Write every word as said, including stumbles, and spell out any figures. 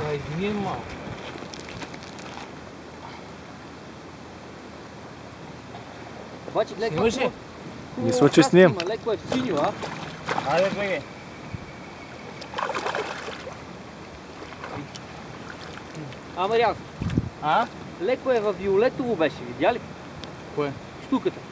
Да, измие малко. Обаче гледай Снимаш ли? Мисля, че снимам. Леко е в синьо, а? Айде, беге. Ама рязко. А? Леко е във виолетово беше, видя ли? Кое? Штуката.